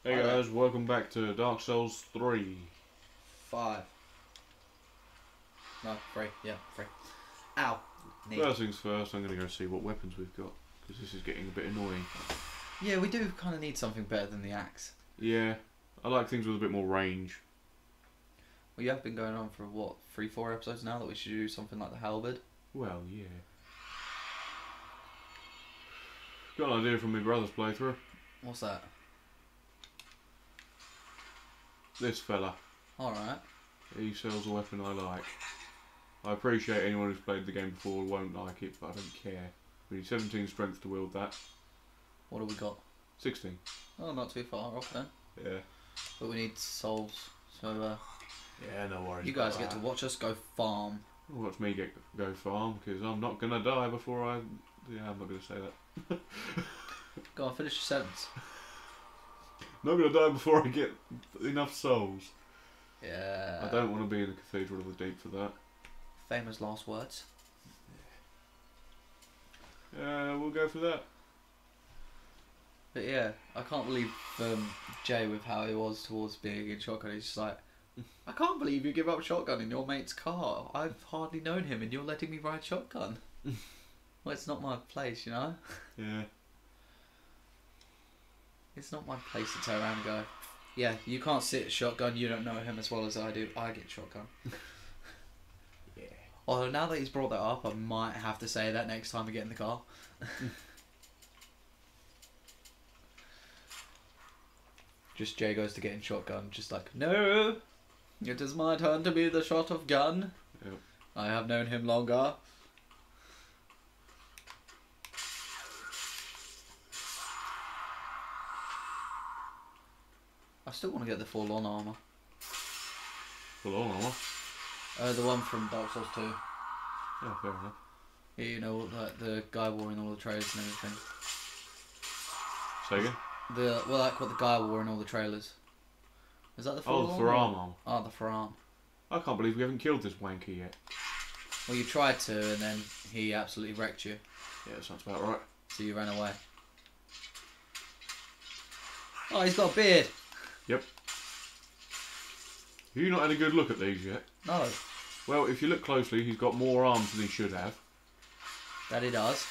Hey Hi there. guys, welcome back to Dark Souls 3. 5. No, 3. Yeah, 3. Ow. Knee. First things first, I'm going to go see what weapons we've got, because this is getting a bit annoying. Yeah, we do kind of need something better than the axe. Yeah, I like things with a bit more range. Well, you have been going on for what, 3-4 episodes now that we should do something like the halberd? Well, yeah. Got an idea from my brother's playthrough. What's that? This fella. Alright. He sells a weapon I like. I appreciate anyone who's played the game before won't like it, but I don't care. We need 17 strength to wield that. What have we got? 16. Oh, not too far off then. Yeah. But we need souls. So, Yeah, no worries. you guys get to watch us go farm. Watch me go farm, because I'm not going to die before I... Yeah, I'm not going to say that. Go on, finish your sentence. Not going to die before I get enough souls. Yeah. I don't want to be in the Cathedral of the Deep for that. Famous last words. We'll go for that. But yeah, I can't believe Jay with how he was towards being in shotgun. He's just like, I can't believe you give up shotgun in your mate's car. I've hardly known him and you're letting me ride shotgun. Well, it's not my place, you know? Yeah. It's not my place to turn around and go, yeah, you can't sit shotgun, you don't know him as well as I do. I get shotgun. Yeah. Although now that he's brought that up, I might have to say that next time we get in the car. Just Jay goes to get in shotgun, just like, no, it is my turn to be the shot of gun. Yep. I have known him longer. I still want to get the full-on armour. Full on armor. The one from Dark Souls 2. Yeah, fair enough. Yeah, you know, like the guy wore in all the trailers and everything. Say again? Like what the guy wore in all the trailers. Is that the full Oh, the forearm armor. Oh, the forearm. I can't believe we haven't killed this wanker yet. Well, you tried to, and then he absolutely wrecked you. Yeah, that sounds about right. So you ran away. Oh, he's got a beard. Yep. Have you not had a good look at these yet? No, Well, if you look closely, he's got more arms than he should have. that he does.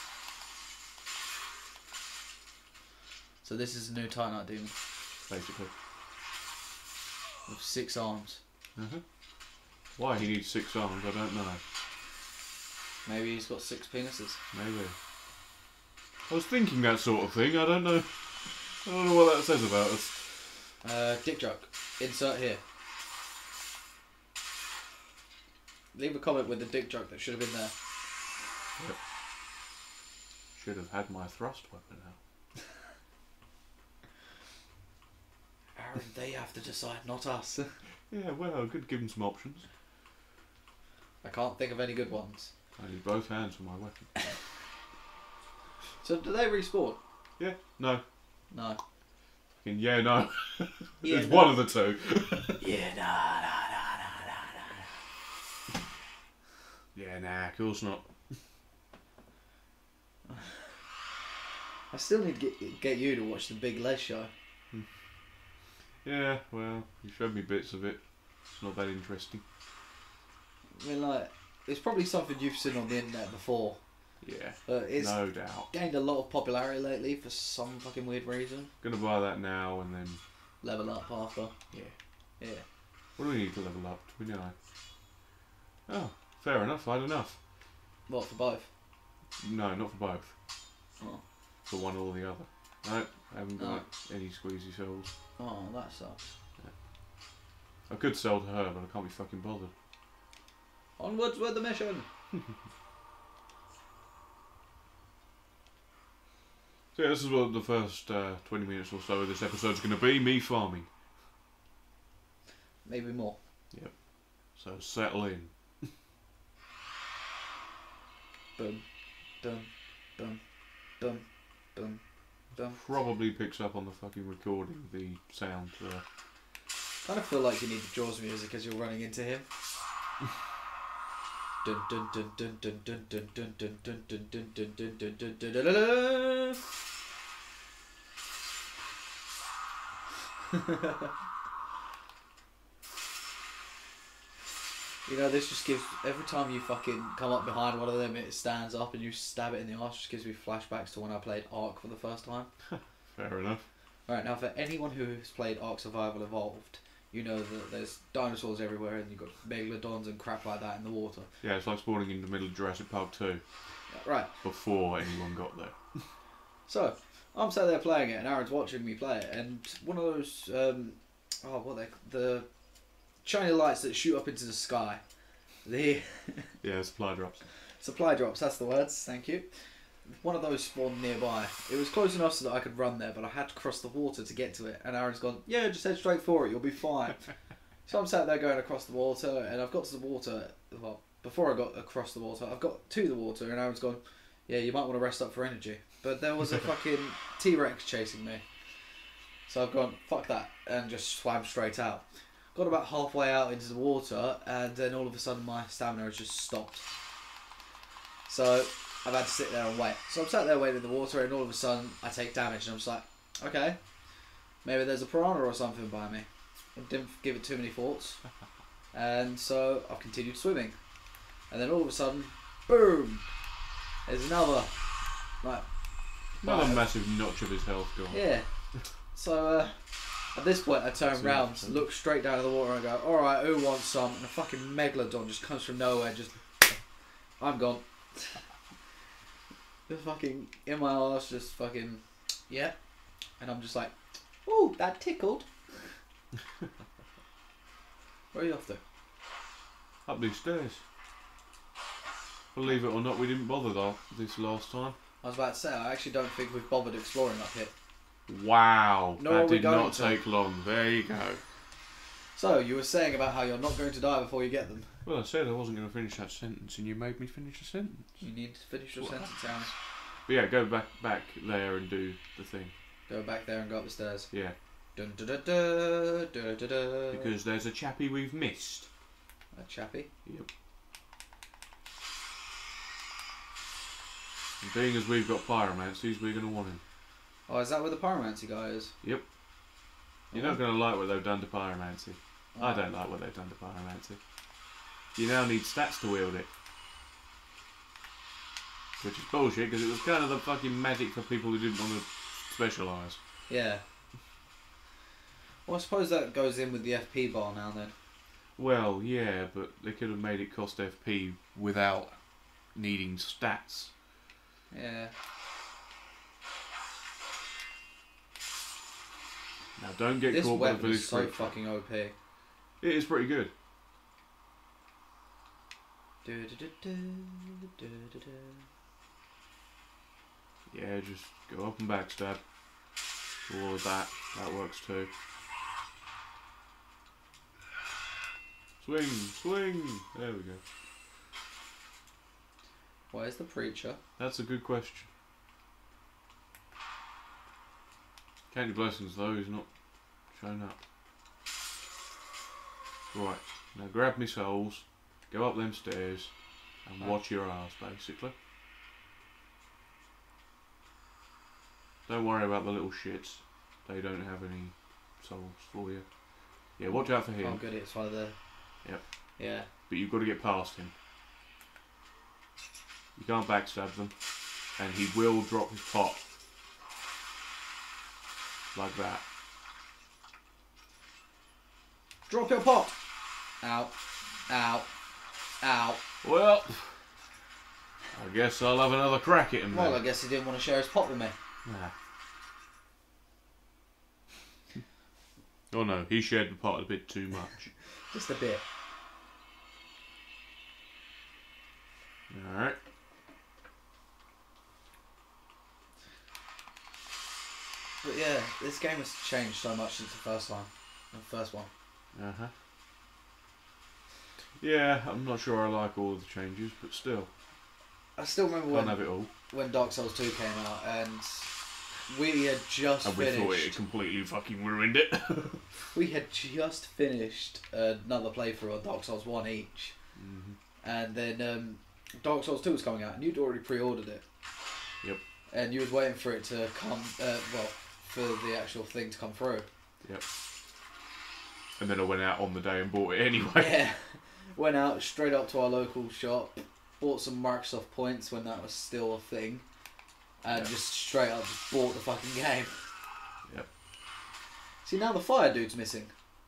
So this is a new Titanite demon Basically. with 6 arms. Why he needs 6 arms, I don't know. Maybe he's got 6 penises. Maybe. I was thinking that sort of thing, I don't know. I don't know what that says about us. Dick joke. Insert here. Leave a comment with the dick joke that should have been there. Yep. Should have had my thrust weapon out. Aaron, they have to decide, not us. Yeah, well, I could give him some options. I can't think of any good ones. I need both hands for my weapon. So do they respawn? Yeah, no. No. Fucking yeah, no. Yeah, it's no. one of the two. Yeah, nah. Yeah, nah, of course not. I still need to get you to watch the Big Les show. Yeah, well, you showed me bits of it. It's not that interesting. I mean, like, it's probably something you've seen on the internet before. Yeah, But it's no doubt. gained a lot of popularity lately for some fucking weird reason. Gonna buy that now and then. Level up after. Yeah. Yeah. What do we need to level up? Do we know? Oh, fair enough. I had enough. What, for both? No, not for both. Oh. For one or the other. No, I haven't got any squeezy cells. Oh, that sucks. I could sell to her, but I can't be fucking bothered. Onwards with the mission! So yeah, this is what the first 20 minutes or so of this episode is going to be, me farming. Maybe more. Yep. So settle in. Boom. Dum. Dum. Dum. Dum. Dum. Probably picks up on the fucking recording, the sound. Kind of feel like you need the Jaws music as you're running into him. Dun dun dun dun dun dun dun dun dun dun dun dun dun dun dun dun dun dun dun. You know, this just gives... Every time you fucking come up behind one of them, it stands up and you stab it in the arse. Just gives me flashbacks to when I played Ark for the first time. Fair enough. Right, now for anyone who has played Ark Survival Evolved, you know that there's dinosaurs everywhere and you've got megalodons and crap like that in the water. Yeah, it's like spawning in the middle of Jurassic Park 2. Right. Before anyone got there. So, I'm sat there playing it and Aaron's watching me play it, and one of those, the shiny lights that shoot up into the sky. The Yeah, supply drops. supply drops, that's the words, thank you. One of those spawned nearby. It was close enough so that I could run there, but I had to cross the water to get to it. And Aaron's gone, yeah, just head straight for it, you'll be fine. So I'm sat there going across the water, and I've got to the water, well, before I got across the water, I've got to the water, and Aaron's gone, yeah, you might want to rest up for energy. But there was a fucking T-Rex chasing me. So I've gone, fuck that, and just swam straight out. Got about halfway out into the water, and then all of a sudden my stamina has just stopped. So I've had to sit there and wait. So I'm sat there waiting in the water, and all of a sudden I take damage, and I'm just like, okay, maybe there's a piranha or something by me. I didn't give it too many thoughts. And so I've continued swimming. And then all of a sudden, boom! There's another, like... Another massive notch of his health gone. Yeah. So, at this point, I turn round, look straight down at the water and go, alright, who wants some? And a fucking megalodon just comes from nowhere, just... I'm gone. Just fucking in my arse, just fucking... Yeah. And I'm just like, ooh, that tickled. Where are you off to? Up these stairs. Believe it or not, we didn't bother though this last time. I was about to say, I actually don't think we've bothered exploring up here. Wow, Nor are that we did going not to. take long. There you go. So, you were saying about how you're not going to die before you get them. Well, I said I wasn't going to finish that sentence, and you made me finish the sentence. You need to finish your sentence, Aaron. But yeah, go back there and do the thing. Go back there and go up the stairs. Yeah. Dun, da, da, da, da, da, da. Because there's a chappie we've missed. A chappie? Yep. And being as we've got pyromancies, we're going to want him. Oh, is that where the pyromancy guy is? Yep. You're not going to like what they've done to pyromancy. I don't like what they've done to pyromancy. You now need stats to wield it. Which is bullshit, because it was kind of the fucking magic for people who didn't want to specialise. Yeah. Well, I suppose that goes in with the FP bar now then. Well, yeah, but they could have made it cost FP without needing stats. Yeah. Now, don't get This caught by the weapon village is so creature. fucking OP. It is pretty good. Yeah, just go up and backstab. Or that works too. Swing, swing! There we go. Where's the preacher? That's a good question. County Blessings though is not shown up. Right, now grab me souls, go up them stairs, and watch your arse basically. Don't worry about the little shits. They don't have any souls for you. Yeah, watch out for him. Oh, good, it's one of the... Yep. Yeah. But you've got to get past him. You can't backstab them. And he will drop his pot. Like that. Drop your pot! Ow. Ow. Ow. Well, I guess I'll have another crack at him Well, then. I guess he didn't want to share his pot with me. Nah. Oh no, he shared the pot a bit too much. Just a bit. Alright. But yeah, this game has changed so much since the first one. The first one. Uh-huh. Yeah, I'm not sure I like all of the changes, but still. I still remember Can't have it all. when Dark Souls 2 came out and we had just And we finished... thought it completely fucking ruined it. We had just finished another playthrough of Dark Souls 1 each. Mm-hmm. And then Dark Souls 2 was coming out and you'd already pre-ordered it. Yep. And you was waiting for it to come, well, for the actual thing to come through. Yep. And then I went out on the day and bought it anyway. Yeah. Went out straight up to our local shop, bought some Microsoft points when that was still a thing, and just straight up just bought the fucking game. Yep. See, now the fire dude's missing.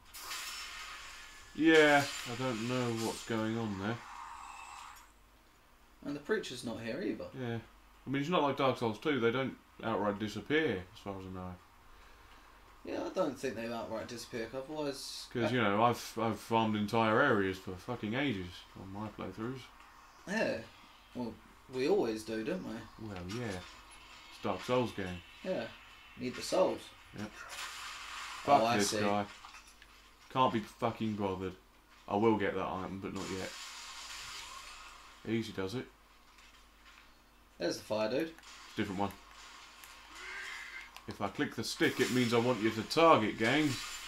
Yeah, I don't know what's going on there. And the preacher's not here either. Yeah. I mean, it's not like Dark Souls 2, they don't outright disappear, as far as I know. Yeah, I don't think they outright disappear, otherwise... Because, you know, I've farmed entire areas for fucking ages on my playthroughs. Yeah. Well, we always do, don't we? Well, yeah. It's a Dark Souls game. Yeah. Need the souls. Yep. Oh, Fuck I this see. guy. Can't be fucking bothered. I will get that item, but not yet. Easy does it. There's the fire dude. Different one. If I click the stick, it means I want you to target, gang.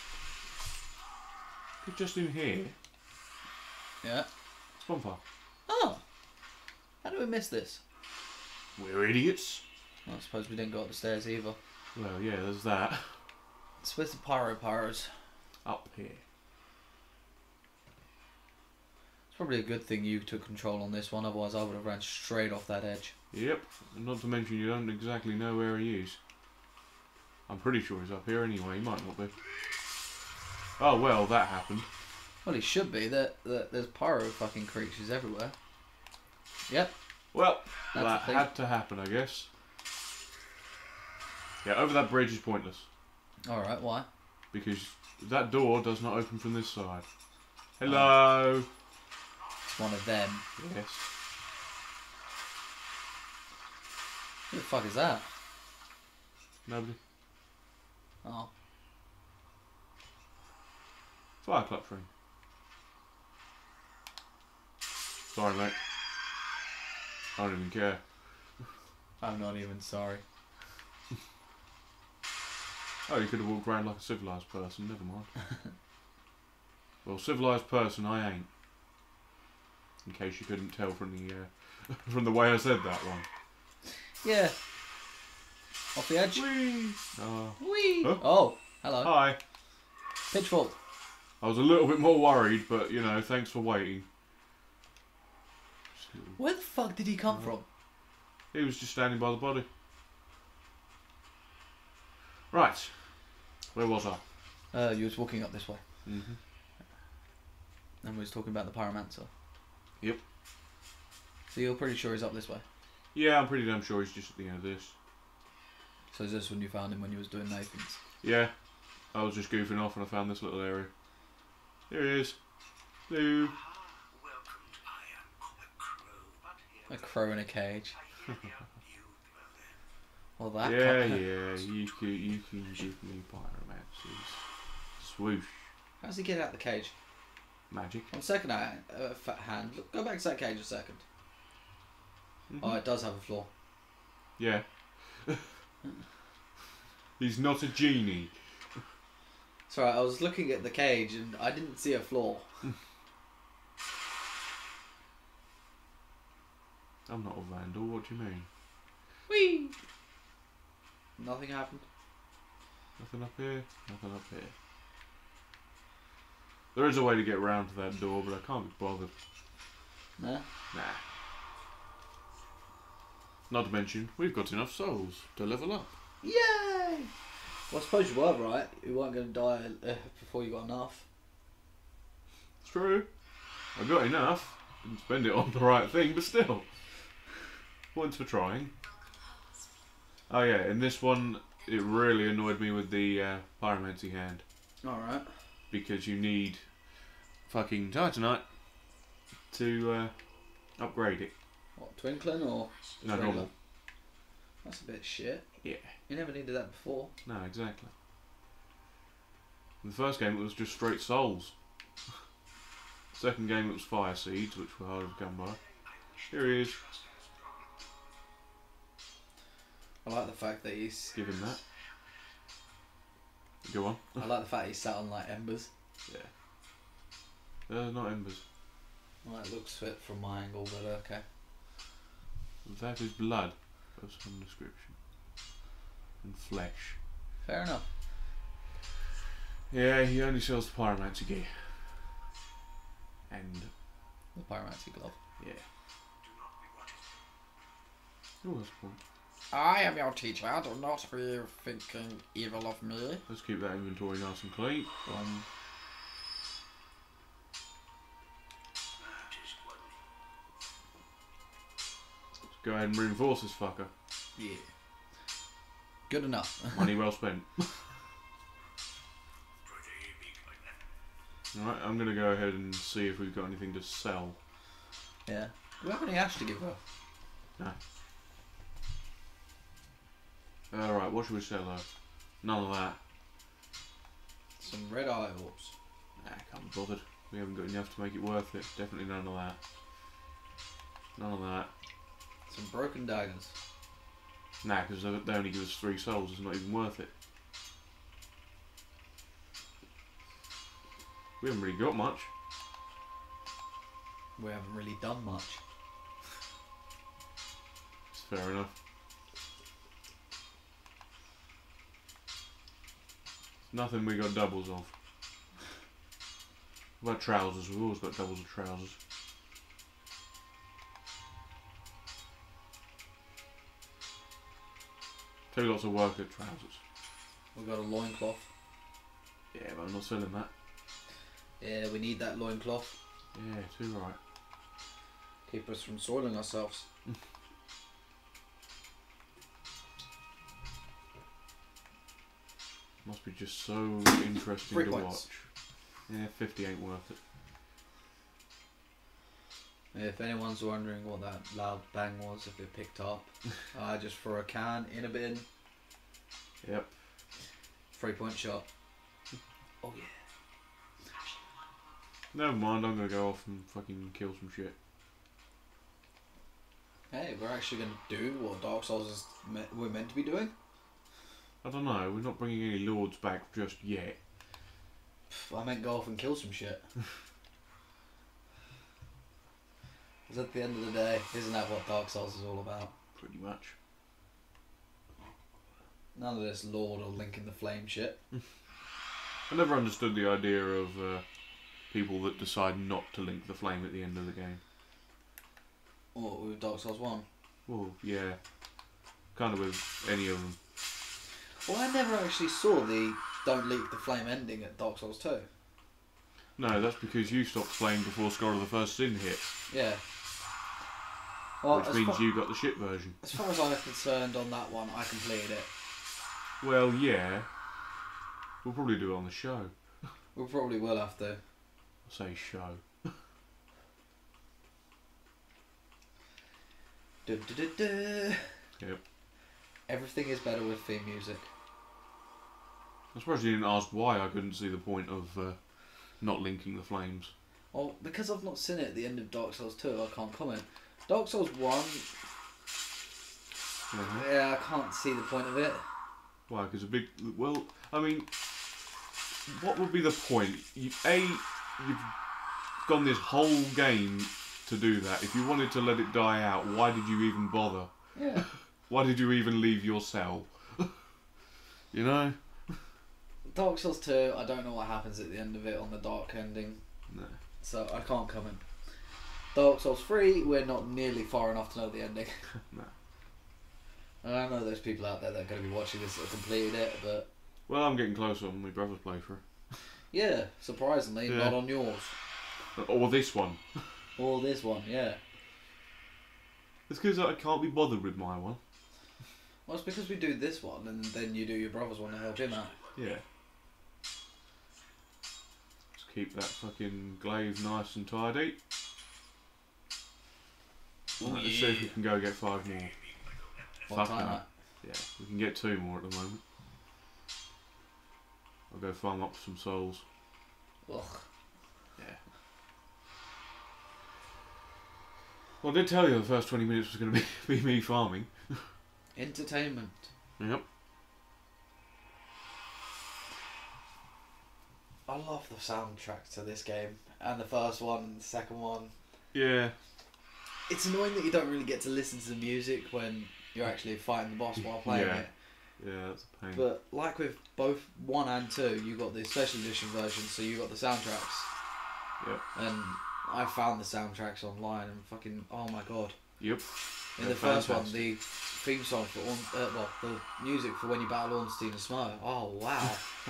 You're just in here. Yeah. It's bonfire. Oh! How do we miss this? We're idiots. I suppose we didn't go up the stairs either. Well, yeah, there's that. So where's the pyros? Up here. It's probably a good thing you took control on this one, otherwise I would have ran straight off that edge. Yep. And not to mention you don't exactly know where he is. I'm pretty sure he's up here anyway. He might not be. Oh, well, that happened. Well, he should be. There's pyro fucking creatures everywhere. Yep. Well, That's that the thing. had to happen, I guess. Yeah, over that bridge is pointless. Alright, why? Because that door does not open from this side. Hello! It's one of them. Yes. Who the fuck is that? Nobody. Oh. Fire clutch ring. Sorry, mate. I don't even care. I'm not even sorry. Oh, you could have walked around like a civilised person. Never mind. Well, civilised person I ain't. In case you couldn't tell from the from the way I said that one. Yeah. Off the edge. Whee! Oh. Whee! Huh? Oh, hello. Hi. Pitchfork. I was a little bit more worried, but you know, thanks for waiting. Where the fuck did he come from? He was just standing by the body. Right. Where was I? You was walking up this way. Mm-hmm. And we was talking about the pyromancer. Yep. So you're pretty sure he's up this way? Yeah, I'm pretty damn sure he's just at the end of this. So is this when you found him when you was doing Nathan's? Yeah. I was just goofing off and I found this little area. Here he is. Hello. A crow in a cage. Well, that Yeah, can't- yeah. You can give me pyromancies. Swoosh. How does he get out the cage? Magic. On second hand, look, go back to that cage a second. Mhm. Oh, it does have a floor. Yeah. He's not a genie. Sorry, I was looking at the cage and I didn't see a floor. I'm not a vandal, what do you mean? Whee! Nothing happened. Nothing up here, nothing up here. There is a way to get round to that door, but I can't be bothered. Nah. Nah. Not to mention, we've got enough souls to level up. Yay! Well, I suppose you were right. You weren't going to die before you got enough. It's true. I got enough. Didn't spend it on the right thing, but still. Points for trying. Oh yeah, in this one, it really annoyed me with the pyromancy hand. Alright. Because you need fucking titanite to upgrade it. What, twinkling or just No, regular? normal. That's a bit shit. Yeah. You never needed that before. No, exactly. In the first game, it was just straight souls. Second game, it was fire seeds, which were harder to come by. Here he is. I like the fact that he's. Give him that. Go on. I like the fact he's sat on like embers. Yeah. Not embers. Well, it looks fit from my angle, but okay. That is blood of some description. And flesh. Fair enough. Yeah, he only sells the pyromancy gear. And... The pyromancy glove. yeah. Oh, that's cool. I am your teacher. Do not be thinking evil of me. Let's keep that inventory nice and clean. Let's go ahead and reinforce this fucker. Yeah. Good enough. Money well spent. Alright, I'm going to go ahead and see if we've got anything to sell. Yeah. Do we have any ash to give her? No. Alright, what should we sell though? None of that. Some red eye orbs. Nah, can't be bothered. We haven't got enough to make it worth it. Definitely none of that. None of that. Some broken daggers. Nah, because they only give us 3 souls. It's not even worth it. We haven't really got much. We haven't really done much. It's fair enough. Nothing we got doubles of. What about trousers? We've always got doubles of trousers. Two lots of work at trousers. We've got a loincloth. Yeah, but I'm not selling that. Yeah, we need that loincloth. Yeah, too right. Keep us from soiling ourselves. Must be just so interesting 3 to points. watch. Yeah, 50 ain't worth it. If anyone's wondering what that loud bang was, if it picked up, I just threw a can in a bin. Yep. 3-point shot. Oh yeah. Never mind, I'm gonna go off and fucking kill some shit. Hey, we're actually going to do what Dark Souls is we're meant to be doing? I don't know, we're not bringing any lords back just yet. I meant go off and kill some shit. Because at the end of the day, isn't that what Dark Souls is all about? Pretty much. None of this Lord or Link in the Flame shit. I never understood the idea of people that decide not to link the flame at the end of the game. What, with Dark Souls 1? Well, yeah. Kind of with any of them. Well, I never actually saw the Don't Leak the Flame ending at Dark Souls 2. No, that's because you stopped playing before Scholar of the First Sin hit. Yeah. Well, which means you got the shit version. As far as I'm concerned on that one, I completed it. Well, yeah. We'll probably do it on the show. We probably will have to. I'll say show. Yep. Everything is better with theme music. I suppose you didn't ask why I couldn't see the point of not linking the flames. Well, because I've not seen it at the end of Dark Souls 2, I can't comment. Dark Souls 1, yeah, I can't see the point of it. Why? Because a big... Well, I mean, what would be the point? You've gone this whole game to do that. If you wanted to let it die out, why did you even bother? Yeah. Why did you even leave your cell? You know? Dark Souls 2, I don't know what happens at the end of it on the dark ending. No. So I can't comment. Dark Souls 3, we're not nearly far enough to know the ending. No. And I know there's people out there that are going to be watching this that have completed it, but... Well, I'm getting closer on my brother's playthrough. Yeah, surprisingly, Yeah. not on yours. Or this one. Or this one, yeah. It's because I can't be bothered with my one. Well, it's because we do this one, and then you do your brother's one to help him out. Yeah. Just keep that fucking glaive nice and tidy. Right, let's see if we can go get 5 more. What Fuck time? no. Yeah, we can get 2 more at the moment. I'll go farm up some souls. Ugh. Yeah. Well, I did tell you the first 20 minutes was going to be me farming. Entertainment. Yep. I love the soundtrack to this game. And the first one and the second one. Yeah. It's annoying that you don't really get to listen to the music when you're actually fighting the boss while playing Yeah. it. Yeah, that's a pain. But like with both 1 and 2, you got the special edition version, so you got the soundtracks. Yep. And I found the soundtracks online and fucking, oh my god. Yep. In the first one, the theme song for the music for when you battle Ornstein and Smough. Oh wow.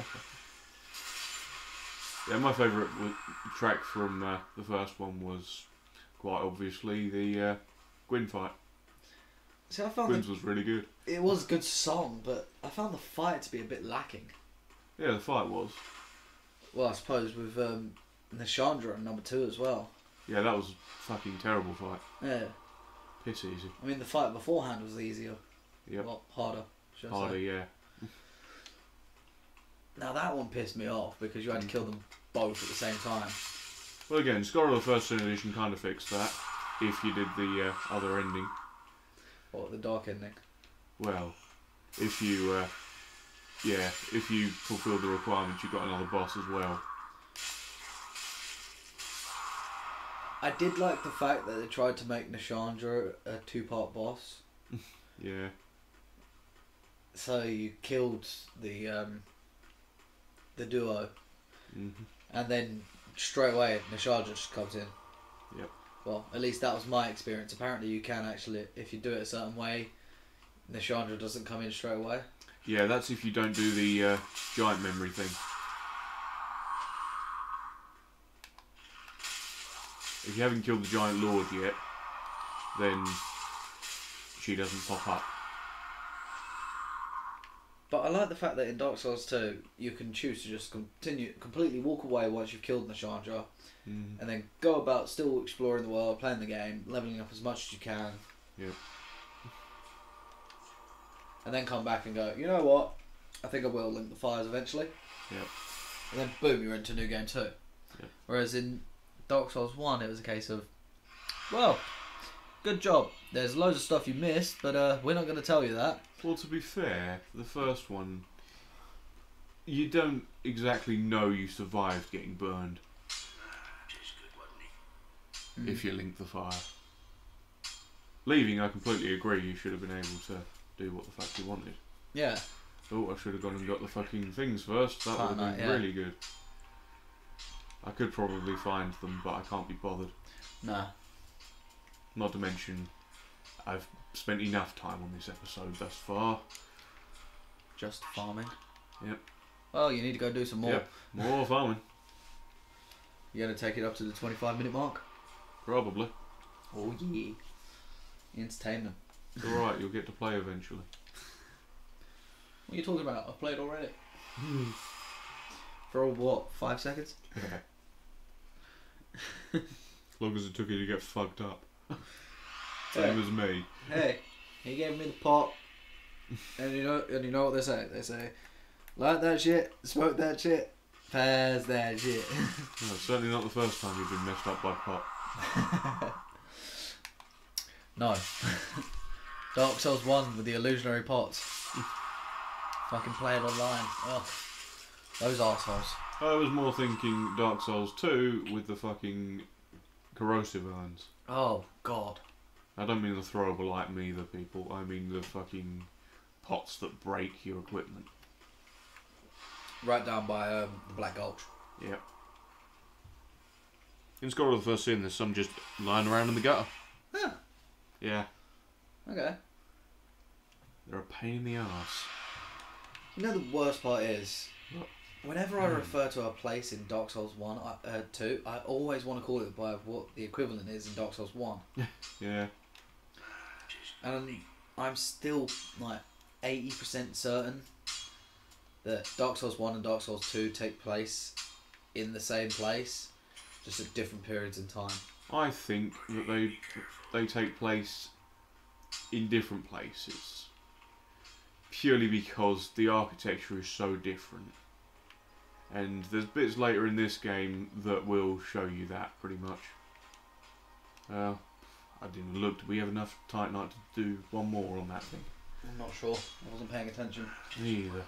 Yeah, my favourite track from the first one was quite obviously the Gwyn fight. See, I found Gwyn's was really good. it was a good song, but I found the fight to be a bit lacking. Yeah, the fight was. Well, I suppose with Nashandra in number 2 as well. Yeah, that was a fucking terrible fight. Yeah. Piss easy. I mean, the fight beforehand was easier. Yep. A lot harder. Should I Harder, say. yeah. Now that one pissed me off because you had to kill them both at the same time. Well, again, Scholar of the First Sin Edition kind of fixed that. If you did the other ending. Or the dark ending. Well, if you, if you fulfilled the requirements, you got another boss as well. I did like the fact that they tried to make Nashandra a 2-part boss. Yeah. So you killed the duo, and then straight away Nashandra just comes in. Yep. Well, at least that was my experience. Apparently, you can actually, if you do it a certain way, Nashandra doesn't come in straight away. Yeah, that's if you don't do the giant memory thing. If you haven't killed the giant lord yet, then she doesn't pop up. But I like the fact that in Dark Souls 2, you can choose to just completely walk away once you've killed Nashandra, and then go about still exploring the world, playing the game, leveling up as much as you can. Yep. And then come back and go, you know what? I think I will link the fires eventually. Yep. And then boom, you're into New Game 2. Yep. Whereas in Dark Souls 1, it was a case of, well, good job. There's loads of stuff you missed, but we're not going to tell you that. Well, to be fair, the first one, you don't exactly know you survived getting burned. If you link the fire. Leaving, I completely agree, you should have been able to do what the fuck you wanted. Yeah. Oh, I should have gone and got the fucking things first. That would have been really good. I could probably find them, but I can't be bothered. Nah. Not to mention, I've spent enough time on this episode thus far. Just farming. Yep. Well, you need to go do some more. Yep. More farming. You're going to take it up to the 25-minute mark? Probably. Oh, yeah. Entertainment. It's alright, you'll get to play eventually. What are you talking about? I've played already. For what, 5 seconds? Yeah. As long as it took you to get fucked up. Same as me. Hey, he gave me the pot, and you know what they say? They say, like that shit, smoke that shit, pass that shit. No, certainly not the first time you've been messed up by pot. No. Dark Souls 1 with the illusionary pots. Fucking play it online. Ugh. Those arseholes. I was more thinking Dark Souls 2 with the fucking corrosive urns. Oh, God. I don't mean the throwable item either, people. I mean the fucking pots that break your equipment. Right down by the Black Gulch. Yep. In Scholar of the First Sin, there's some just lying around in the gutter. Huh. Yeah. Okay. They're a pain in the arse. You know the worst part is, What? whenever I refer to a place in Dark Souls 2, I always want to call it by what the equivalent is in Dark Souls 1. Yeah. And I'm still like 80% certain that Dark Souls 1 and Dark Souls 2 take place in the same place, just at different periods in time. I think that they take place in different places. Purely because the architecture is so different. And there's bits later in this game that will show you that, pretty much. I didn't look. Did we have enough Titanite to do one more on that thing? I'm not sure. I wasn't paying attention. Me either.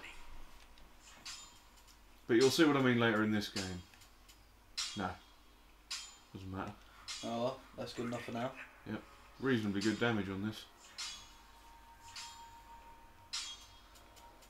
But you'll see what I mean later in this game. No. Doesn't matter. Oh well, that's good enough for now. Yep. Reasonably good damage on this.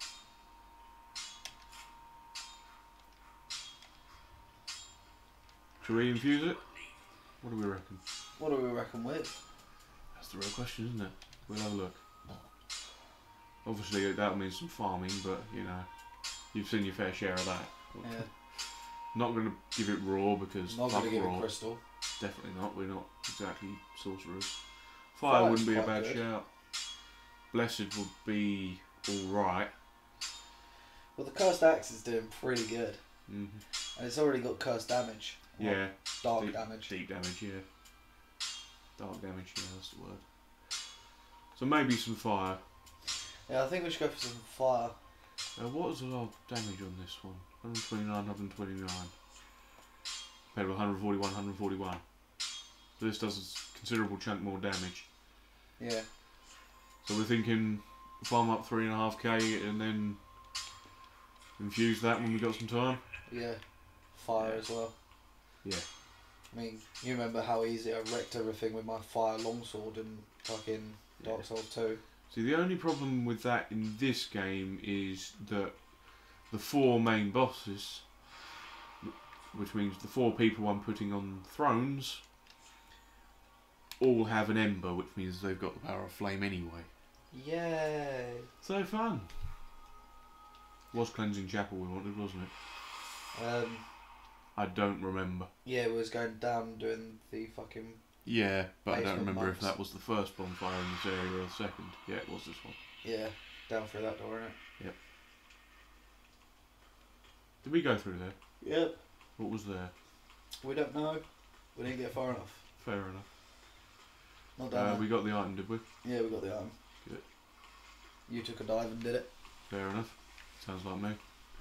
Shall we infuse it? What do we reckon? What do we reckon with? That's the real question, isn't it? We'll have a look. Obviously, that'll mean some farming, but you know, you've seen your fair share of that. Yeah. Not going to give it raw because Not going to give it crystal. Definitely not. We're not exactly sorcerers. Fire wouldn't be a bad shout. Blessed would be all right. Well, the cursed axe is doing pretty good, and it's already got cursed damage. Yeah. Dark damage. Deep damage, yeah. Dark damage, yeah, that's the word. So maybe some fire. Yeah, I think we should go for some fire. What was the damage on this one? 129, 129. Compared with 141, 141. So this does a considerable chunk more damage. Yeah. So we're thinking farm up 3.5k and then infuse that when we got some time. Yeah. Fire as well. Yeah. I mean, you remember how easy I wrecked everything with my fire longsword in fucking Dark Souls 2. See, the only problem with that in this game is that the 4 main bosses, which means the 4 people I'm putting on thrones, all have an ember, which means they've got the power of flame anyway. Yay! So fun! Was Cleansing Chapel we wanted, wasn't it? I don't remember. Yeah, we was going down doing the fucking... Yeah, but I don't remember monks. if that was the first bonfire in this area or the second. Yeah, it was this one. Yeah, down through that door, innit? Yep. Did we go through there? Yep. What was there? We don't know. We didn't get far enough. Fair enough. Not down there. We got the item, did we? Yeah, we got the item. Good. You took a dive and did it. Fair enough. Sounds like me.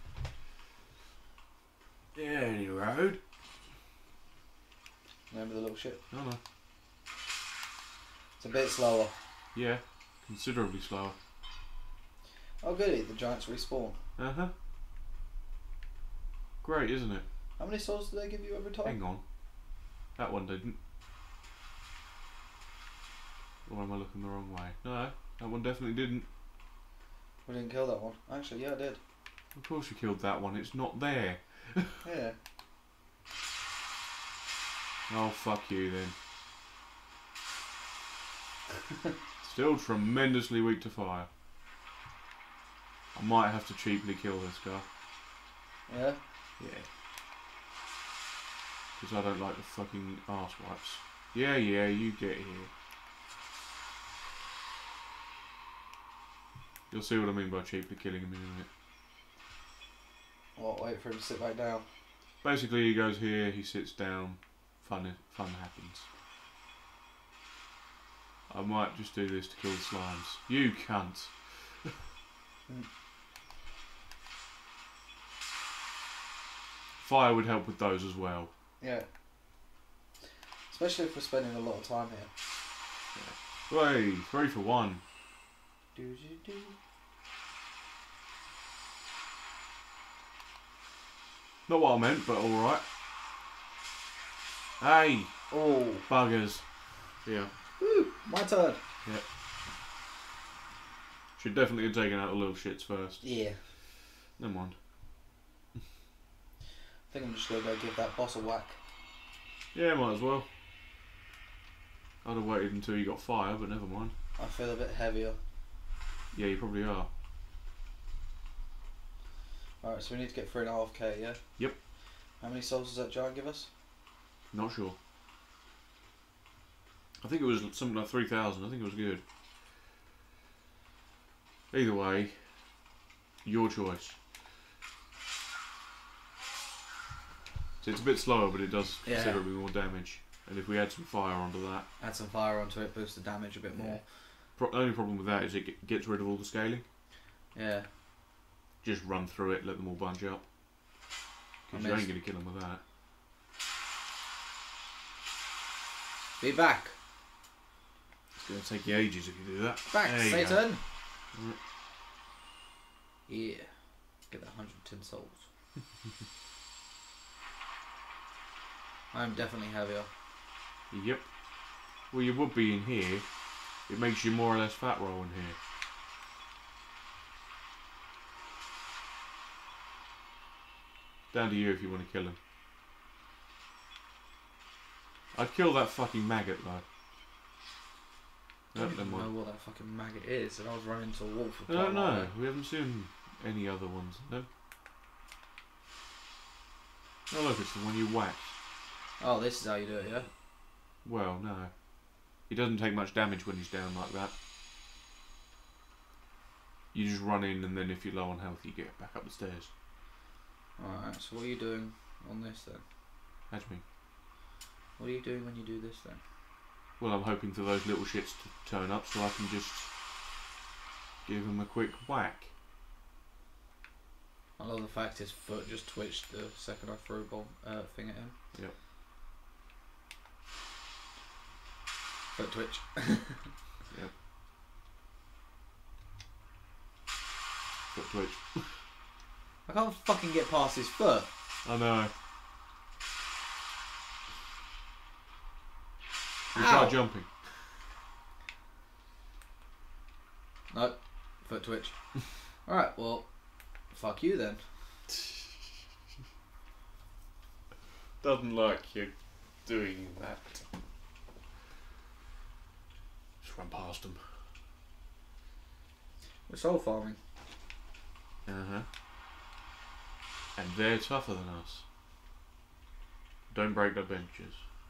Yeah, any road. Remember the little ship? Oh no. It's a bit slower. Yeah, considerably slower. Oh goody, the giants respawn. Uh-huh. Great, isn't it? How many souls do they give you every time? Hang on. That one didn't. Or am I looking the wrong way? No, that one definitely didn't. We didn't kill that one. Actually, yeah, I did. Of course you killed that one, it's not there. Yeah. Oh, fuck you then. Still tremendously weak to fire. I might have to cheaply kill this guy. Yeah? Yeah. Because I don't like the fucking arse wipes. Yeah, you get here. You'll see what I mean by cheaply killing him in a minute. What, wait for him to sit back down? Basically he goes here, he sits down, fun happens. I might just do this to kill the slimes. You cunt! Fire would help with those as well. Yeah. Especially if we're spending a lot of time here. Yeah. Hey, 3 for 1. Do. Not what I meant, but alright. Hey! Oh. Buggers. Yeah. Woo, my turn. Yep. Should definitely have taken out the little shits first. Yeah. Never mind. I think I'm just going to go give that boss a whack. Yeah, might as well. I'd have waited until you got fire, but never mind. I feel a bit heavier. Yeah, you probably are. Alright, so we need to get 3.5k, yeah? Yep. How many souls does that giant give us? Not sure. I think it was something like 3,000. I think it was good. Either way, your choice. So it's a bit slower, but it does considerably more damage. And if we add some fire onto that... Add some fire onto it, boost the damage a bit more. The only problem with that is it gets rid of all the scaling. Yeah. Just run through it, let them all bunch up. Because you ain't going to kill them with that. Be back. It's going to take you ages if you do that. Back, Satan! Right. Yeah. Get that 110 souls. I'm definitely heavier. Yep. Well, you would be in here. It makes you more or less fat roll in here. Down to you if you want to kill him. I'd kill that fucking maggot though. I don't Never even know mind. what that fucking maggot is, and I was running into a wall for I quite a don't while know. there. We haven't seen any other ones. No. Oh look, it's the one you whack. Oh, this is how you do it, yeah? Well, no. He doesn't take much damage when he's down like that. You just run in, and then if you're low on health, you get back up the stairs. Alright, so what are you doing on this then? That's me. What are you doing when you do this then? Well, I'm hoping for those little shits to turn up so I can just give him a quick whack. I love the fact his foot just twitched the second I threw a bomb thing at him. Yep. Foot twitch. Yep. Foot twitch. I can't fucking get past his foot. I know. You Ow. try jumping. Nope. Foot twitch. Alright, well, fuck you then. Doesn't like you doing that. Just run past him. We're soul farming. Uh-huh. And they're tougher than us. Don't break their benches.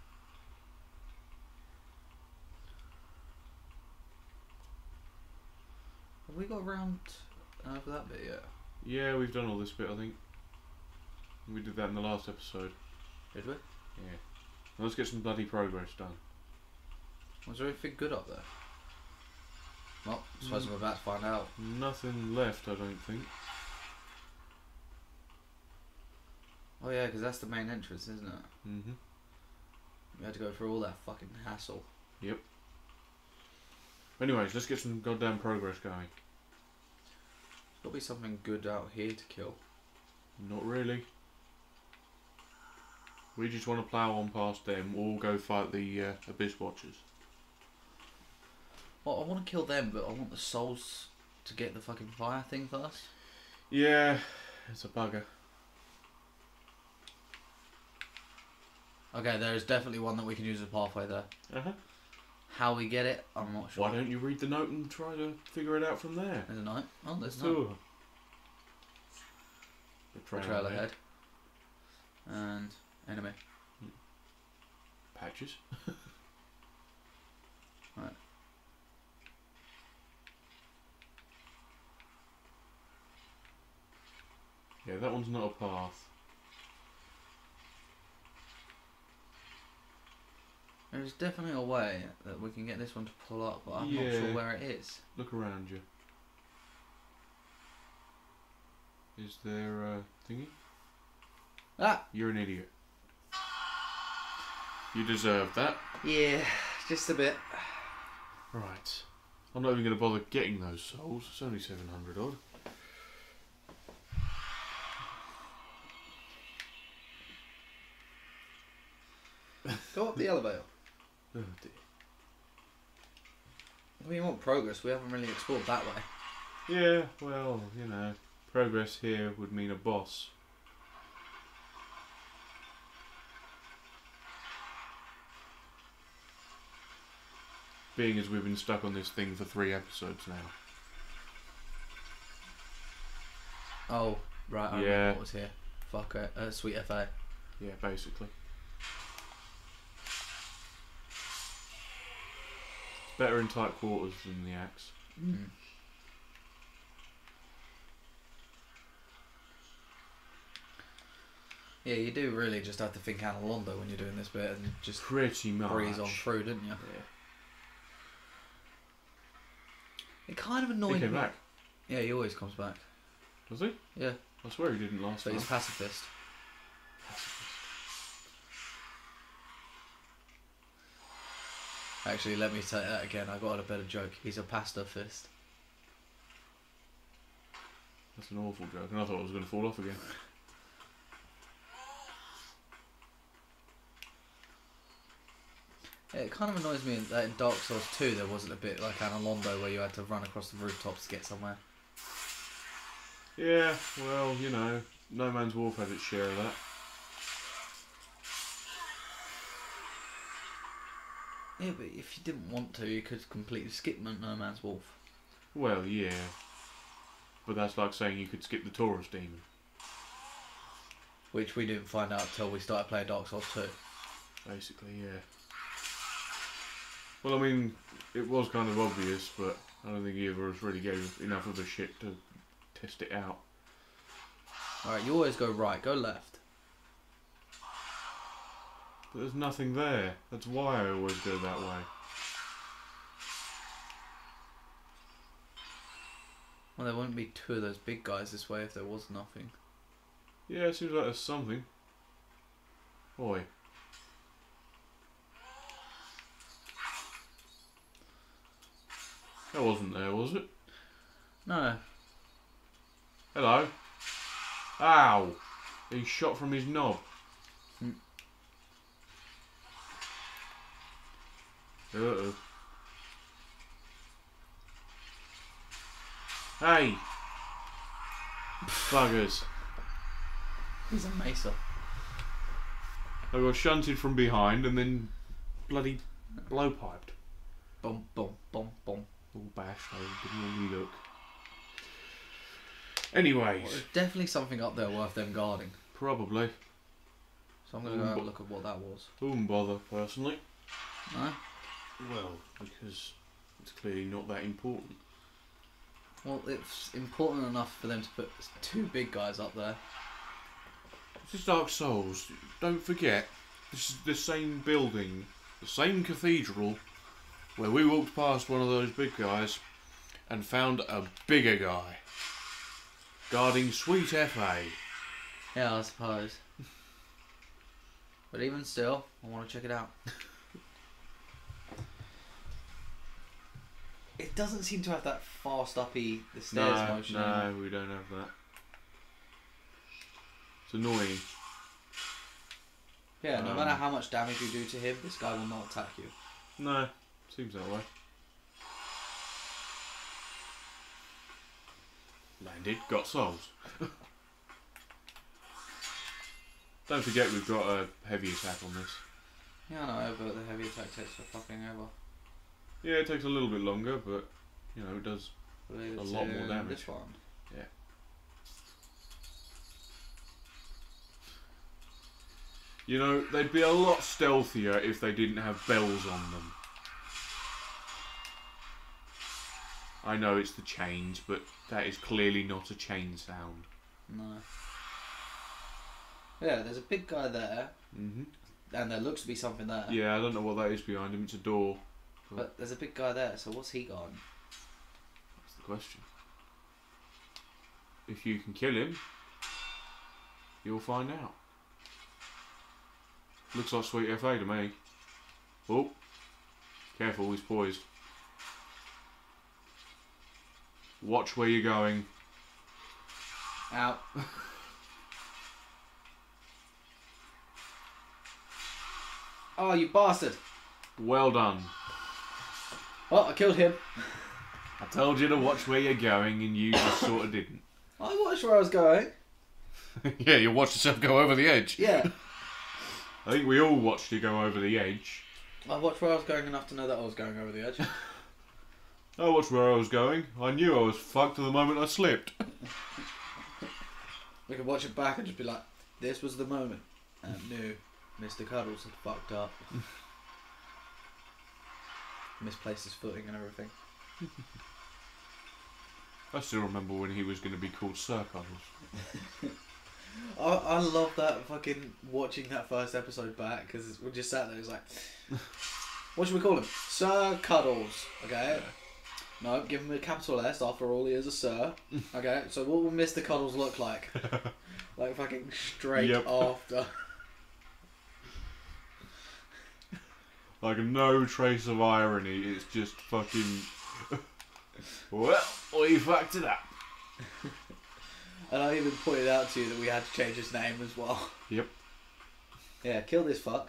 Have we got around for that bit yet? Yeah, we've done all this bit, I think. We did that in the last episode. Did we? Yeah. Let's get some bloody progress done. Was there anything good up there? Well, I suppose we're about to find out. Nothing left, I don't think. Oh yeah, because that's the main entrance, isn't it? Mm-hmm. We had to go through all that fucking hassle. Yep. Anyways, let's get some goddamn progress going. There's got to be something good out here to kill. Not really. We just want to plough on past them or go fight the Abyss Watchers. Well, I want to kill them, but I want the souls to get the fucking fire thing first. Yeah, it's a bugger. Okay, there is definitely one that we can use as a pathway there. Uh-huh. How we get it, I'm not sure. Why don't you read the note and try to figure it out from there? There's a note. Oh, there's a Two note. of them. The Trail ahead. And enemy. Patches. Right. Yeah, that one's not a path. There's definitely a way that we can get this one to pull up, but I'm not Yeah. sure where it is. Look around you. Is there a thingy? Ah! You're an idiot. You deserve that. Yeah, just a bit. Right. I'm not even going to bother getting those souls. It's only 700 odd. Go up the elevator. Oh dear. We want progress, we haven't really explored that way. Yeah, well, you know, progress here would mean a boss. Being as we've been stuck on this thing for 3 episodes now. Oh, right, I Yeah. remember what was here. Fuck it, Sweet FA. Yeah, basically. It's better in tight quarters than the axe. Mm. Yeah, you do really just have to think Analondo when you're doing this bit and just Pretty much. breeze on through, didn't you? Yeah. It kind of He annoyed came me. back. Yeah, he always comes back. Does he? Yeah, I swear he didn't last but time. he's pacifist. Actually, let me say that again. I got a better joke. He's a pastafist. That's an awful joke, and I thought I was going to fall off again. Yeah, it kind of annoys me that in Dark Souls 2 there wasn't a bit like Analondo where you had to run across the rooftops to get somewhere. Yeah, well, you know, No Man's Wolf had its share of that. Yeah, but if you didn't want to, you could completely skip No Man's Wolf. Well, yeah. But that's like saying you could skip the Taurus Demon. Which we didn't find out until we started playing Dark Souls 2. Basically, yeah. Well, I mean, it was kind of obvious, but I don't think either of us really gave enough of a shit to test it out. Alright, you always go right, go left. But there's nothing there. That's why I always go that way. Well, there wouldn't be two of those big guys this way if there was nothing. Yeah, it seems like there's something. Oi. That wasn't there, was it? No. Hello. Ow! He's shot from his knob. Uh-oh. Hey! Buggers. He's a mesa. I got shunted from behind and then bloody blowpiped. Boom, boom, boom, boom. All bashed, I didn't really look. Anyways. Well, there's definitely something up there worth them guarding. Probably. So I'm going to go have a look at what that was. Wouldn't bother, personally. No? Well, because it's clearly not that important. Well, it's important enough for them to put two big guys up there. This is Dark Souls. Don't forget, this is the same building, the same cathedral, where we walked past one of those big guys and found a bigger guy guarding Sweet FA. Yeah, I suppose. But even still, I want to check it out. It doesn't seem to have that fast uppy the stairs motion. No, we don't have that. It's annoying. Yeah, no matter how much damage you do to him, this guy will not attack you. No, seems that way. Landed, got souls. Don't forget we've got a heavy attack on this. Yeah, I know, but the heavy attack takes for fucking ever. Yeah, it takes a little bit longer, but you know, it does a lot more damage. This one. Yeah. You know, they'd be a lot stealthier if they didn't have bells on them. I know it's the chains, but that is clearly not a chain sound. No. Yeah, there's a big guy there, and there looks to be something there. Yeah, I don't know what that is behind him. It's a door. But there's a big guy there, so what's he got? That's the question. If you can kill him, you'll find out. Looks like Sweet FA to me. Oh, careful, he's poised. Watch where you're going. Out. Oh, you bastard! Well done. Oh, I killed him. I told you to watch where you're going and you just sort of didn't. I watched where I was going. Yeah, you watched yourself go over the edge. Yeah. I think we all watched you go over the edge. I watched where I was going enough to know that I was going over the edge. I watched where I was going. I knew I was fucked the moment I slipped. We could watch it back and just be like, this was the moment. I knew Mr. Cuddles had fucked up. Misplaced his footing and everything. I still remember when he was going to be called Sir Cuddles. I love that fucking watching that first episode back because we just sat there. It's like, what should we call him? Sir Cuddles. Okay. Yeah. No, give him a capital S. After all, he is a Sir. Okay. So what will Mr. Cuddles look like? Like fucking straight after. Like no trace of irony. It's just fucking. Well, we fucked it up. And I even pointed out to you that we had to change his name as well. Yep. Yeah, kill this fuck.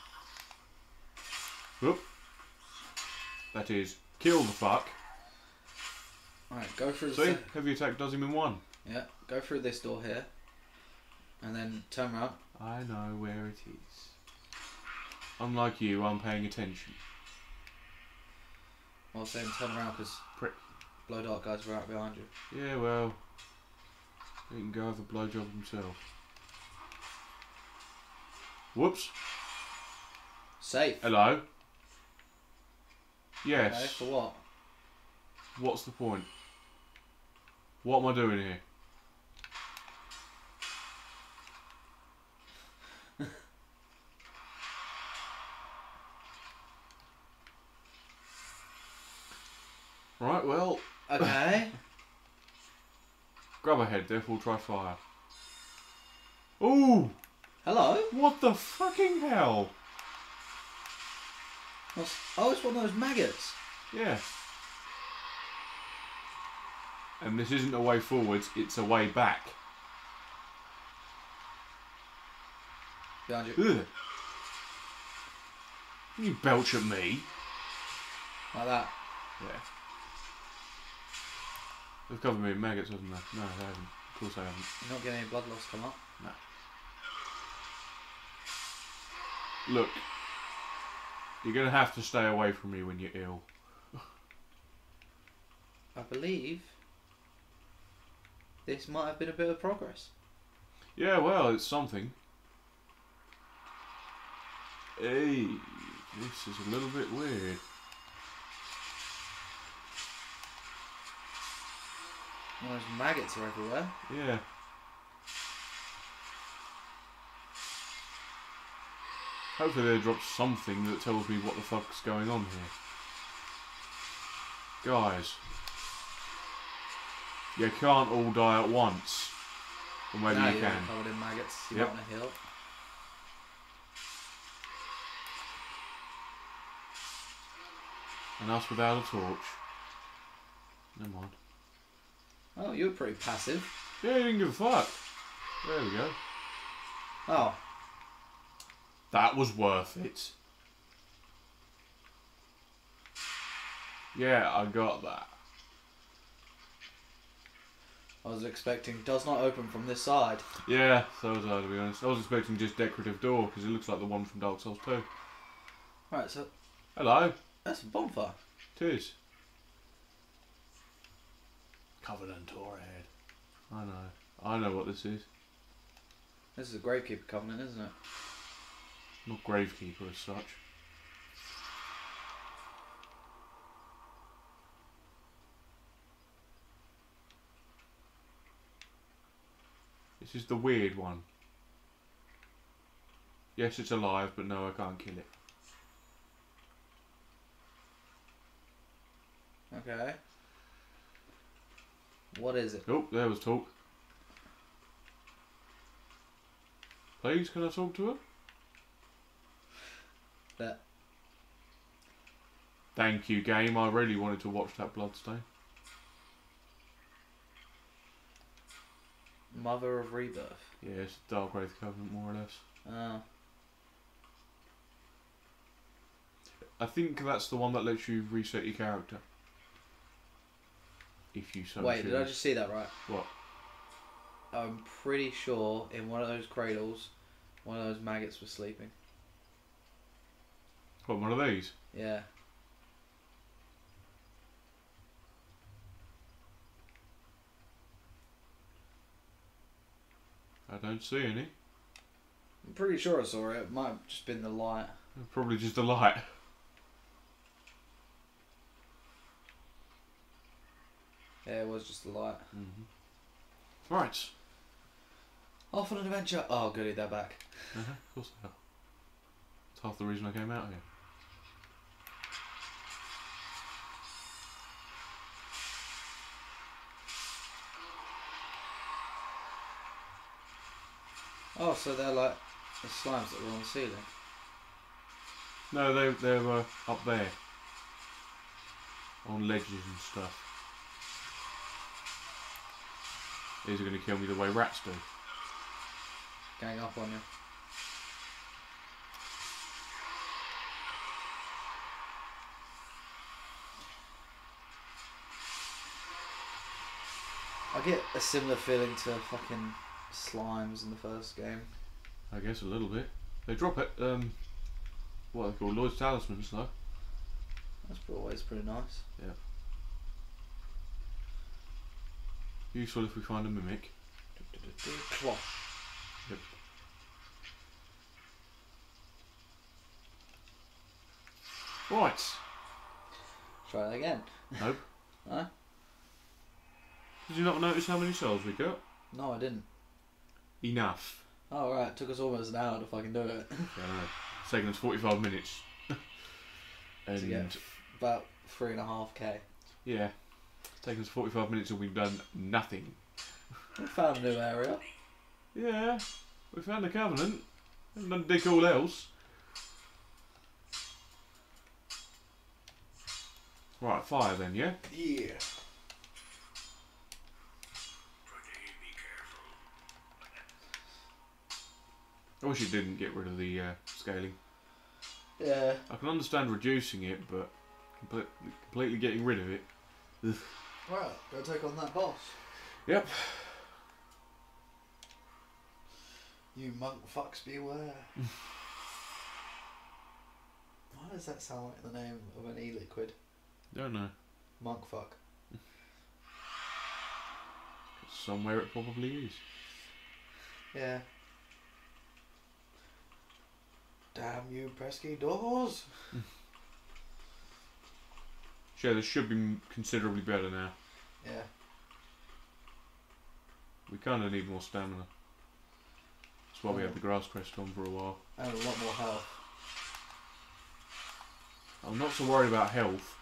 Whoop. That is, kill the fuck. Alright, go through See? Heavy attack does him in one. Yeah, go through this door here. And then turn around. I know where it is. Unlike you, I'm paying attention. Well, saying turn around because Prick. blow dart guys are out behind you. Yeah, well, he can go have a blowjob himself. Whoops. Safe. Hello. Yes. Okay, for what? What's the point? What am I doing here? Right, well, Okay. grab a head, therefore try fire. Ooh! Hello? What the fucking hell? Oh, it's one of those maggots. Yeah. And this isn't a way forwards, it's a way back. Behind you. Ugh. You belch at me. Like that. Yeah. They've covered me in maggots, haven't they? No, they haven't. Of course they haven't. You're not getting any blood loss come up. No. Look. You're going to have to stay away from me when you're ill. I believe this might have been a bit of progress. Yeah, well, it's something. Hey, this is a little bit weird. Well, those maggots are everywhere. Yeah. Hopefully they drop something that tells me what the fuck's going on here. Guys. You can't all die at once. Or maybe Now you you're can. covered in maggots. You're Yep. on a hill. And us without a torch. Never mind. Oh, you were pretty passive. Yeah, you didn't give a fuck. There we go. Oh, That was worth it. Yeah, I got that. I was expecting does not open from this side. Yeah, so was I, to be honest. I was expecting just decorative door, because it looks like the one from Dark Souls 2. Right, so Hello. that's a bonfire. It is. Covenant or ahead. I know. I know what this is. This is a Gravekeeper Covenant, isn't it? Not Gravekeeper as such. This is the weird one. Yes, it's alive, but no, I can't kill it. Okay. What is it? Oh, there was talk. Please, can I talk to her? That Thank you, game. I really wanted to watch that bloodstain. Mother of Rebirth. Yeah, it's Dark Wraith Covenant, more or less. Oh. I think that's the one that lets you reset your character. If you so Wait, choose. did I just see that right? What? I'm pretty sure in one of those cradles, one of those maggots was sleeping. What, one of these? Yeah. I don't see any. I'm pretty sure I saw it. It might have just been the light. Probably just a light. Yeah, it was just the light. Mm-hmm. Right. Off on an adventure. Oh, goody, they're back. Of course they are. It's half the reason I came out here. Oh, so they're like the slimes that were on the ceiling. No, they were up there. On ledges and stuff. These are going to kill me the way rats do. Gang up on you. I get a similar feeling to fucking slimes in the first game. I guess a little bit. They drop it, what are they called? Lloyd's Talismans, though. That's always pretty nice. Yeah. Useful if we find a mimic. Cloth. Yep. Right. Try that again. Nope. No? Did you not notice how many souls we got? No, I didn't. Enough. Oh, right. It took us almost an hour to fucking do it. Yeah, I know. It's taken us 45 minutes. To get about 3.5k. Yeah. It's taken us 45 minutes and we've done nothing. We found a new area. Yeah. We found the Covenant. Haven't done dick all else. Right, fire then, yeah? Yeah. I wish it didn't get rid of the scaling. Yeah. I can understand reducing it, but completely getting rid of it. Ugh. Right, go take on that boss. Yep. You monk fucks beware. Why does that sound like the name of an e-liquid? Don't know. Monk fuck. Somewhere it probably is. Yeah. Damn you pesky doors. Sure, this should be considerably better now. Yeah. We kind of need more stamina. That's why we had the grass crest on for a while. And a lot more health. I'm not so worried about health.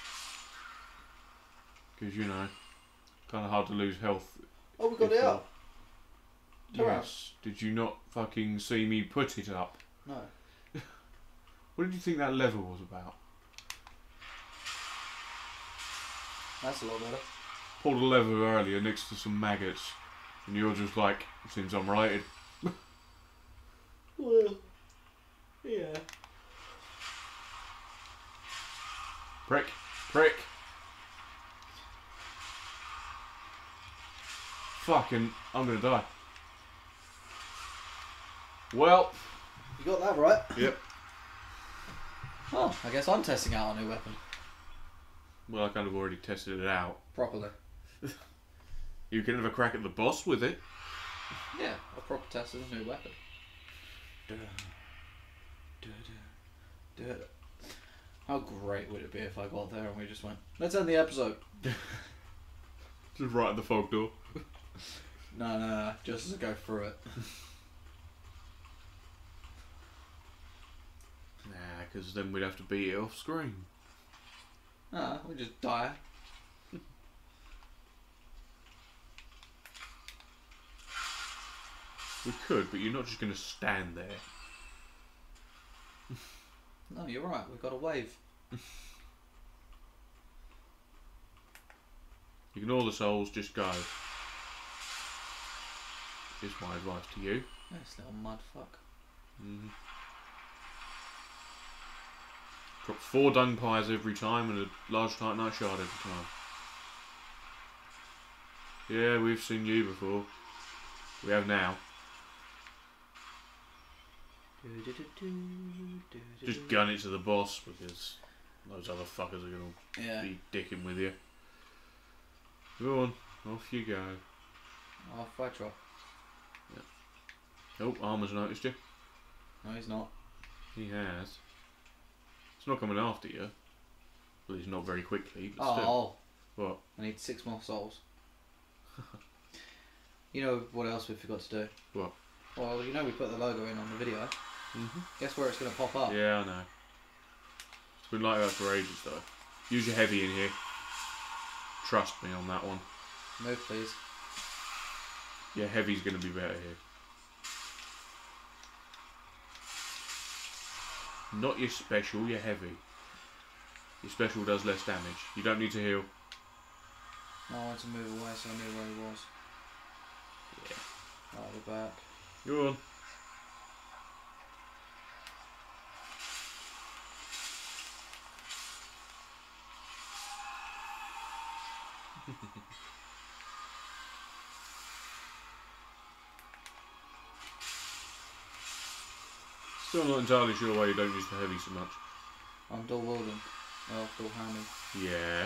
Because, you know, kind of hard to lose health. Oh, we got it up. Turn around. Yes. Did you not fucking see me put it up? No. What did you think that level was about? That's a lot better. Pulled a lever earlier next to some maggots. And you're just like, seems unrated. Well, yeah. Prick. Prick. Fucking, I'm gonna die. Well. You got that right. Yep. Oh, I guess I'm testing out a new weapon. Well, I kind of already tested it out. Properly. You can have a crack at the boss with it. Yeah, I proper tested a new weapon. How great would it be if I got there and we just went, let's end the episode. Just right at the fog door. No, just to go through it. Nah, because then we'd have to beat it off screen. Nah, we just die. We could, but you're not just going to stand there. No, you're right, we've got a wave. Ignore the souls, just go. Is my advice to you. This little mud fuck. Drops 4 dung pies every time and a large titanite shard every time. Yeah, we've seen you before. We have now. Just gun it to the boss because those other fuckers are going to be dicking with you. Go on, off you go. Off I try. Oh, Armour's noticed you. No, he's not. He has. It's not coming after you. Well, he's not very quickly, but Oh, still. What? I need 6 more souls. You know what else we forgot to do? What? Well, you know we put the logo in on the video. Guess where it's going to pop up? Yeah, I know. It's been like that for ages though. Use your heavy in here. Trust me on that one. Move, please. Yeah, heavy's going to be better here. Not your special, your heavy. Your special does less damage. You don't need to heal. No, I wanted to move away so I knew where he was. Yeah. Right, we're back. Go on. Still not entirely sure why you don't use the heavy so much. I'm dual wielding. Oh, dual handing. Yeah.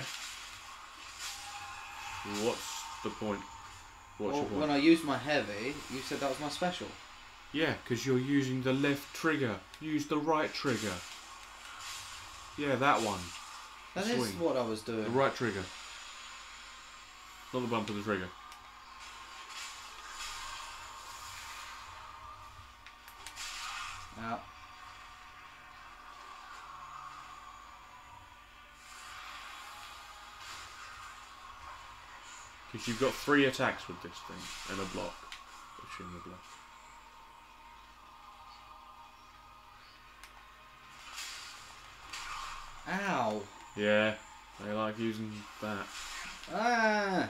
What's the point? What's your point? When I used my heavy, you said that was my special. Yeah, because you're using the left trigger. Use the right trigger. Yeah, that one. That is what I was doing. The right trigger. Not the bumper, the trigger. Out. Because you've got 3 attacks with this thing and a block. Pushing the block. Ow. Yeah, they like using that. Ah.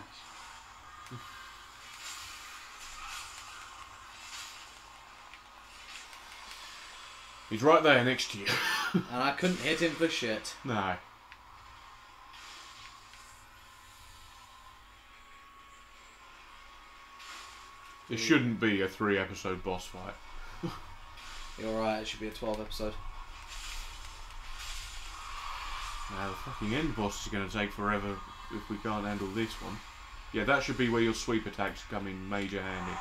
He's right there next to you. And I couldn't hit him for shit. No. It shouldn't be a 3-episode boss fight. You're right, it should be a 12 episode. Now the fucking end boss is going to take forever if we can't handle this one. Yeah, that should be where your sweep attacks come in major handy.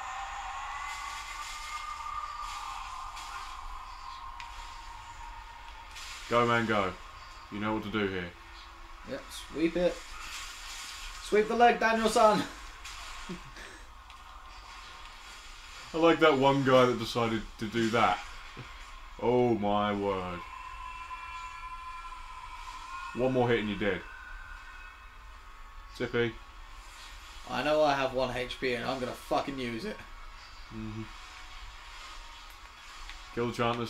Go man go. You know what to do here. Yep, sweep it. Sweep the leg, Daniel-san! I like that one guy that decided to do that. Oh my word. One more hit and you're dead. Zippy. I know I have 1 HP and I'm gonna fucking use it. Mm-hmm. Kill the Chantlers.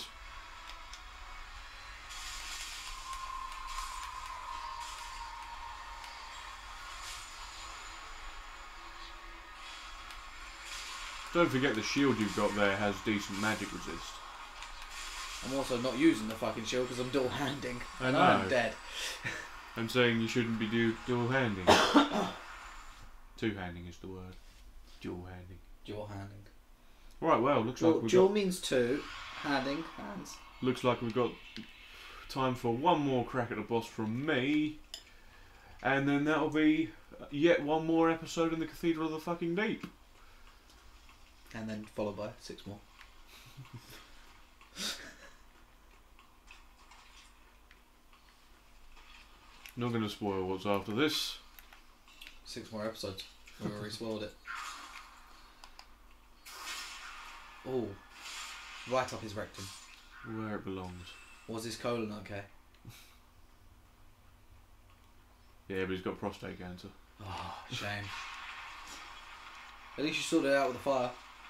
Don't forget the shield you've got there has decent magic resist. I'm also not using the fucking shield because I'm dual handing. I And know. I'm dead. I'm saying you shouldn't be dual handing. Two-handing is the word. Dual handing. Dual handing. Right, well, looks like we've dual got, means 2. Handing, hands. looks like we've got time for one more crack at the boss from me. And then that'll be yet one more episode in the Cathedral of the fucking Deep. And then followed by 6 more. Not going to spoil what's after this. 6 more episodes. We've already spoiled it. Oh, right up his rectum. Where it belongs. Was his colon okay? Yeah, but he's got prostate cancer. Oh, shame. At least you sorted it out with the fire.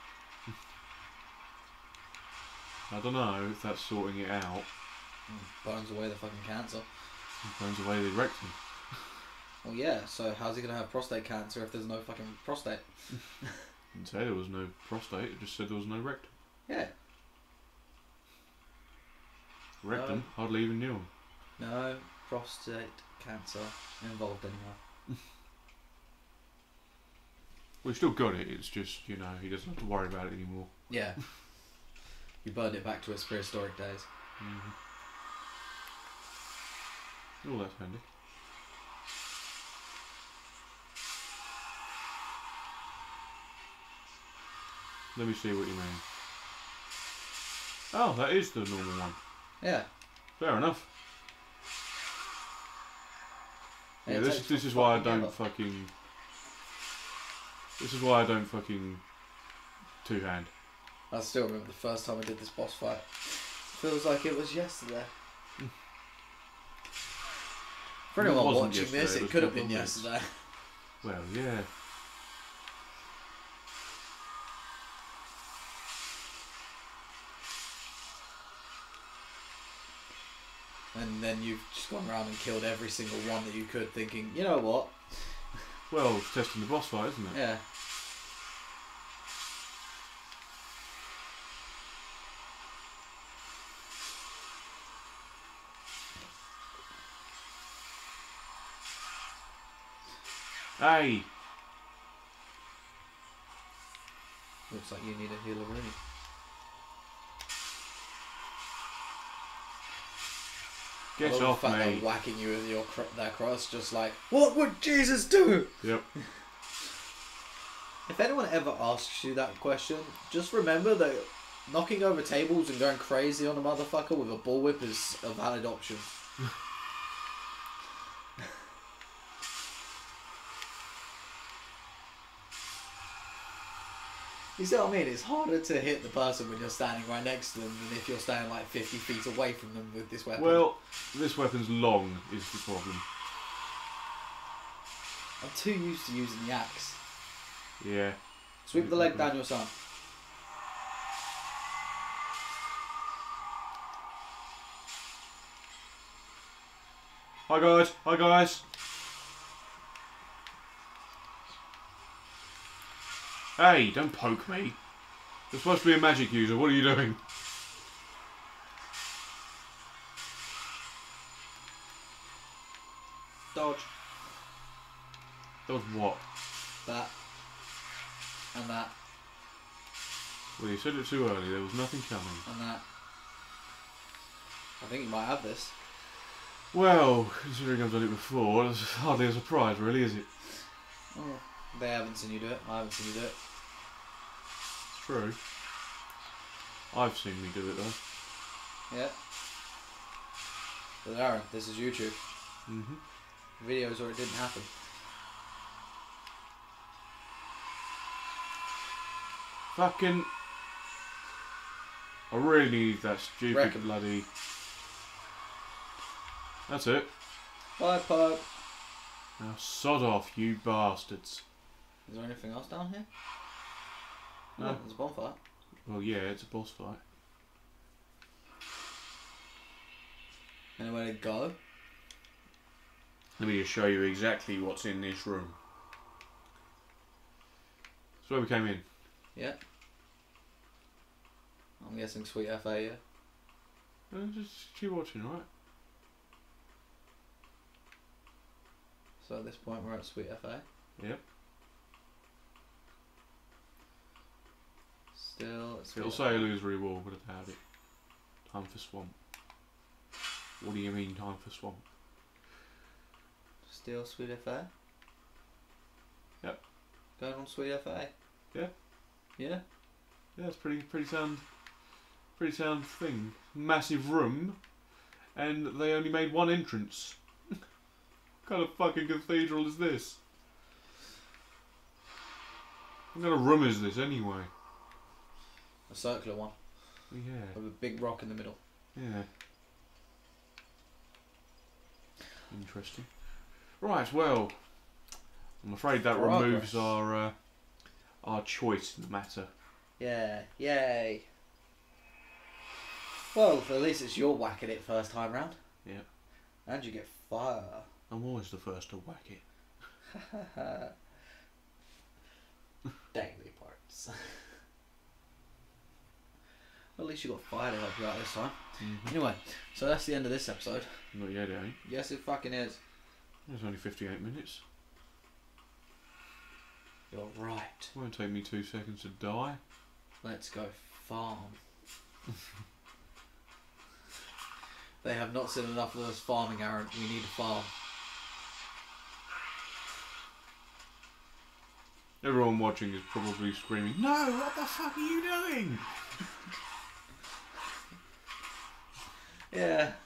I don't know if that's sorting it out. Burns away the fucking cancer. Burns away the rectum. Well, yeah, so how's he going to have prostate cancer if there's no fucking prostate? Didn't say there was no prostate, it just said there was no rectum. Yeah. Rectum? Hardly even knew him. No prostate cancer involved anymore. Well, he still got it, it's just, you know, he doesn't have to worry about it anymore. Yeah. You burned it back to its prehistoric days. Mm-hmm. Oh, that's handy. Let me see what you mean. Oh, that is the normal one. Yeah. Fair enough. Yeah, It this takes is why I fucking don't ever. fucking... This is why I don't fucking two-hand. I still remember the first time I did this boss fight. Feels like it was yesterday. For It anyone wasn't watching yesterday, this, it it was could have a couple been of weeks. yesterday. Well, yeah. And then you've just gone around and killed every single one that you could, thinking, you know what? Well, it's testing the boss fight, isn't it? Yeah. Hey! Looks like you need a healer already. Get I love off the fact me. they're whacking you with their cross, just like, what would Jesus do? Yep. If anyone ever asks you that question, just remember that knocking over tables and going crazy on a motherfucker with a bullwhip is a valid option. You see what I mean? It's harder to hit the person when you're standing right next to them than if you're standing like 50 feet away from them with this weapon. Well, this weapon's long is the problem. I'm too used to using the axe. Yeah. Sweep the leg down your son. Hi guys. Hi guys. Hey, don't poke me. You're supposed to be a magic user. What are you doing? Dodge. Dodge what? That. And that. Well, you said it too early. There was nothing coming. And that. I think you might have this. Well, considering I've done it before, it's hardly a surprise, really, is it? Oh, they haven't seen you do it. I haven't seen you do it. It's true. I've seen me do it, though. Yeah. But Aaron, this is YouTube. Videos or it didn't happen. Fucking... I really need that stupid Reckon. bloody... That's it. Bye, Pope. Now sod off, you bastards. Is there anything else down here? No. Oh, there's a bonfire. Well, yeah, it's a boss fight. Anywhere to go? Let me just show you exactly what's in this room. That's where we came in. Yeah. I'm guessing Sweet FA, yeah. Just keep watching, right? So at this point we're at Sweet FA. Yep. Still at Sweet It'll say illusory wall, but about it. Time for swamp. What do you mean, time for swamp? Still Sweet FA? Yep. Going on Sweet FA? Yeah. Yeah? Yeah, it's pretty sound thing. Massive room, and they only made one entrance. What kind of fucking cathedral is this? What kind of room is this anyway? A circular one. Yeah. With a big rock in the middle. Yeah. Interesting. Right, well, I'm afraid that removes our choice in the matter. Yeah, yay. Well, at least it's your whack at it first time round. Yeah. And you get fire. I'm always the first to whack it. Dangly parts. Well, at least you got fire to help you out this time. Anyway, so that's the end of this episode. Not yet, it ain't. Yes, it fucking is. It's only 58 minutes. You're right. It won't take me 2 seconds to die. Let's go farm. They have not seen enough of us farming, Aaron. We need to farm. Everyone watching is probably screaming, "No, what the fuck are you doing?" Yeah.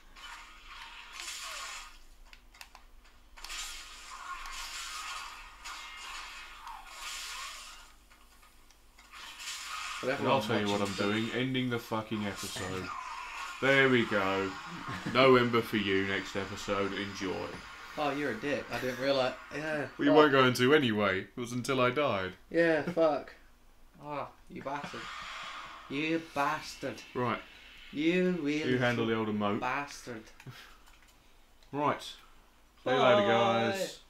And I'll tell you what I'm doing, ending the fucking episode. There we go. No Ember for you next episode, enjoy. Oh, you're a dick. I didn't realise. Yeah. Well, you weren't going to anyway. It was until I died. Yeah, fuck. Oh, you bastard. You bastard. Right. You really. You handle the old emote. Bastard. Right. See you later, guys.